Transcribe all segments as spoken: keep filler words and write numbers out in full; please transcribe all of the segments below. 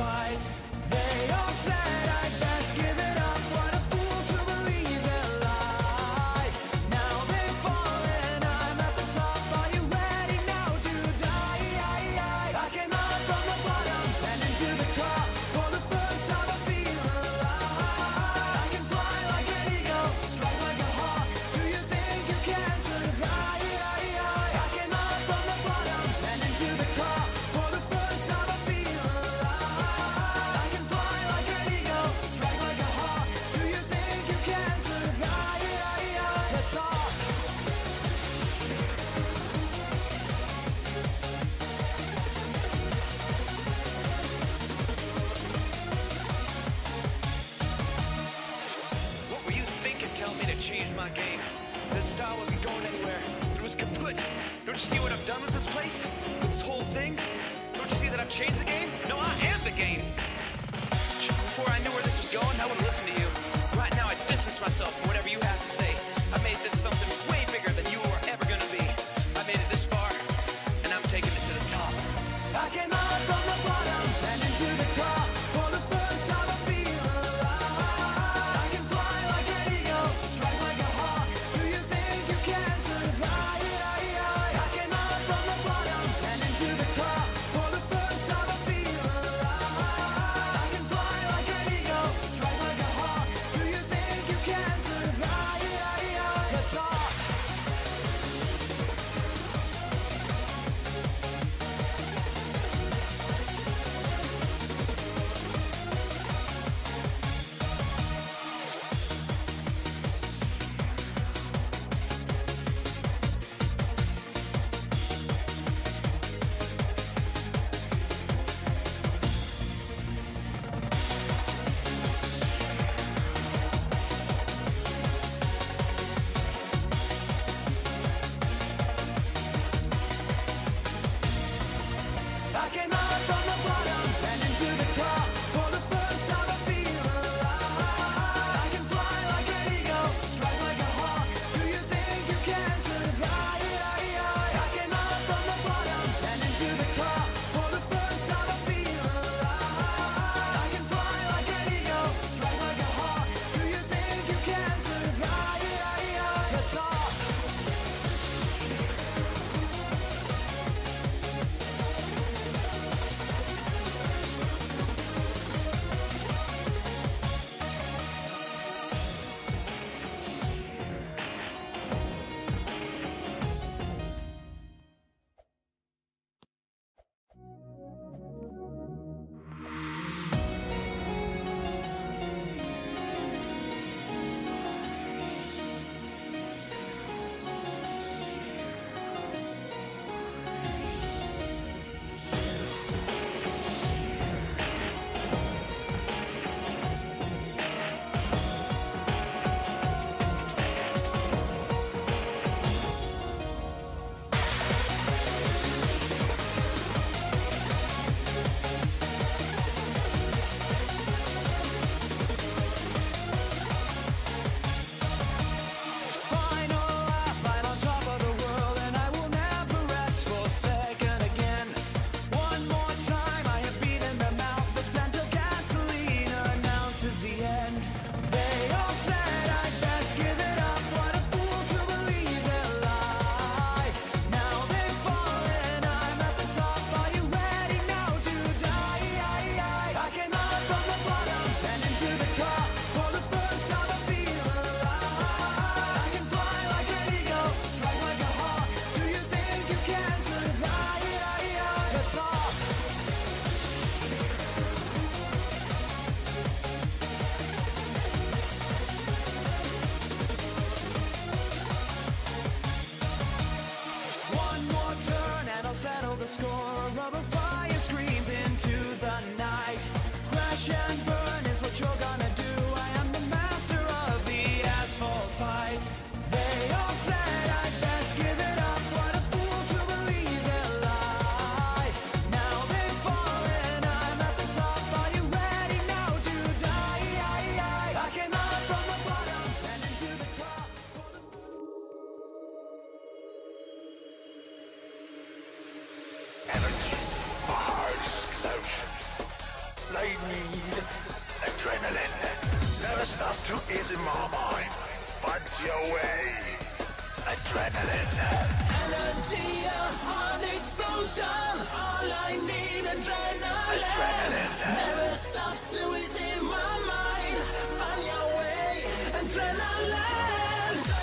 fight. They all said I'd best give it up. What a fool to believe their lies. Now they've fallen, I'm at the top. Are you ready now to die? I came out from the bottom and into the top. For the first time I feel alive. I can fly like an eagle, strike like a hawk. Do you think you can survive? I came out from the bottom and into the top. For the first time I feel alive. I can fly like an eagle, strike like a hawk. Do you think you can survive? Let's talk. What were you thinking telling me to change my game? This style wasn't going anywhere. It was kaput. Don't you see what I've done with this place? With this whole thing? Don't you see that I've changed the game? No, I am the game. Before I knew where this was going, I would listen to you. Right now, I distance myself from whatever you have to say. I made this something way bigger than you are ever gonna be. I made it this far, and I'm taking it to the top. I came out from the bottom and into the top. For the first time I feel alive. I can fly like an eagle, strike like a hawk. Do you think you can survive? I came out from the bottom and into the top. For the first time I feel alive. I can fly like an eagle, strike like a hawk. Do you think you can survive? Let's talk. I came out from the bottom and into the top. For the first time I feel alive. I can fly like an eagle, strike like a hawk. Do you think you can survive? I came out from the bottom and into the top. For the first time I feel alive. I can fly like an eagle, strike like a hawk. Do you think you can survive? Let's talk. Let's give it up. What a fool to believe their lies. Now they've fallen, I'm at the top. Are you ready now to die? I came out from the bottom and into the top. For the first time I feel alive. I can fly like an eagle, strike like a hawk. Do you think you can survive? Let's talk. One more turn and I'll settle the score. Rubber fire screams into the night. Crash and burn is what you're gonna do. I am the master of the asphalt fight. They all said I'd best give it up. What a fool to believe their lies. Now they've I need adrenaline. Never stop to ease in my mind. Find your way. Adrenaline. Energy, a heart explosion. All I need, adrenaline. Adrenaline. Never stop to ease in my mind. Find your way, adrenaline.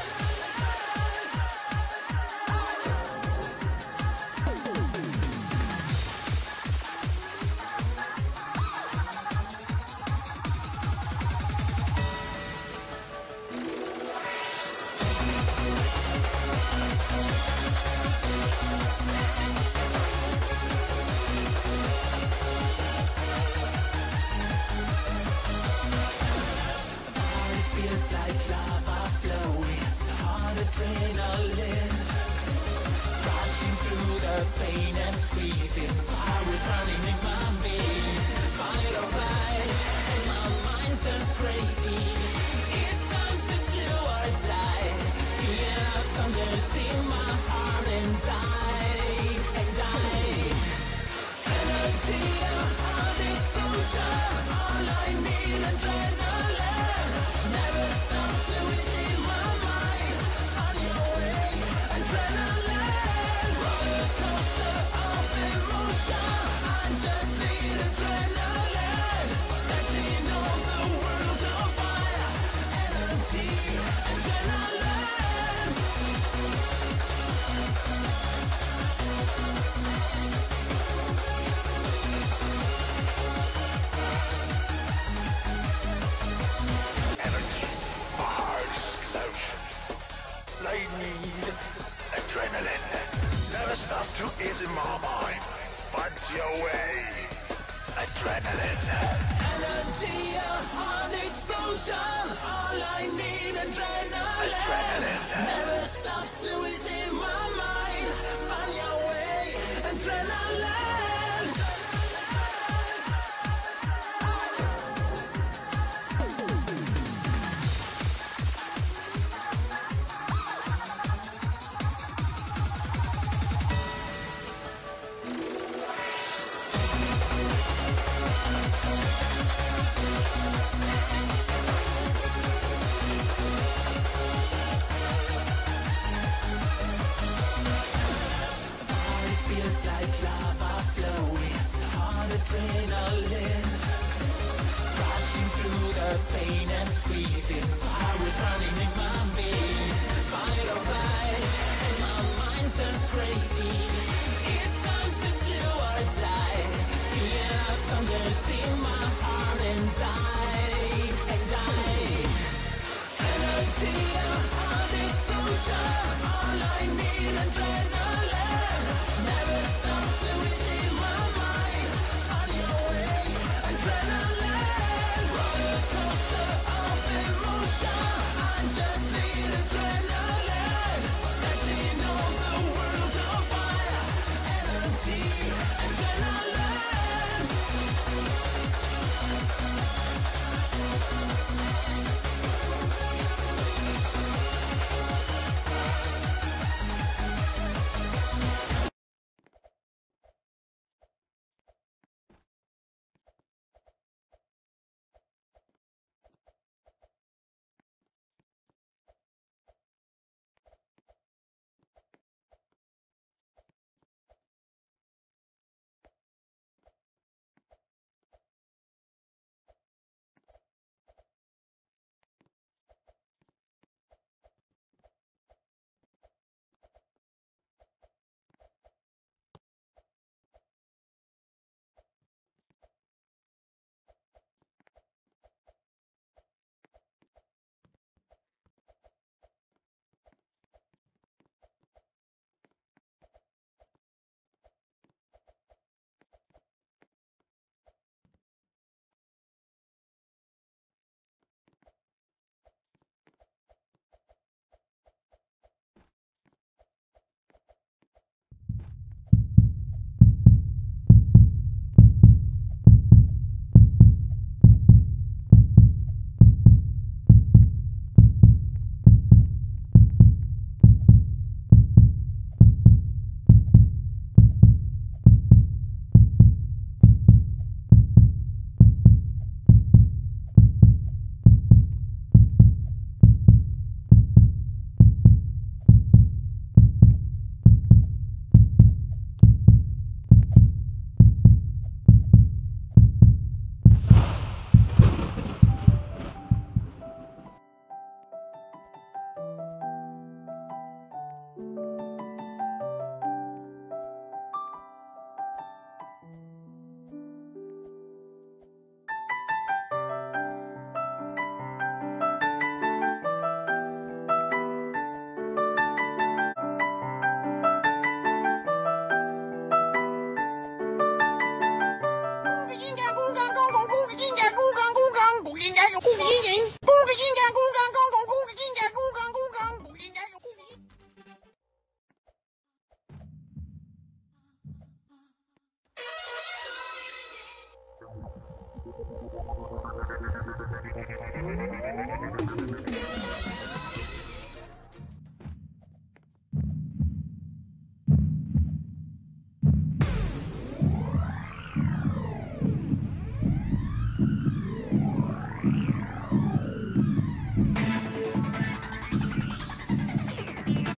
Feels like lava flowing, hard adrenaline, rushing through the pain and squeezing, power's running in my veins, fight or flight, and my mind turns crazy, it's time to do or die, feel thunders in my heart and die, and die, energy, a heart explosion, all I need, adrenaline. Never stop to ease in my mind. Find your way, adrenaline. Roller coaster of emotion. I just need adrenaline. Setting all the world on fire. Energy, adrenaline. Energy. My heart explosion. I need adrenaline. Never stop to ease in my mind. Find your way. Adrenaline. Energy, a heart explosion. All I need, adrenaline. Adrenaline. Never stop to ease in my mind. Find your way, adrenaline. Feels like lava flowing, hard adrenaline.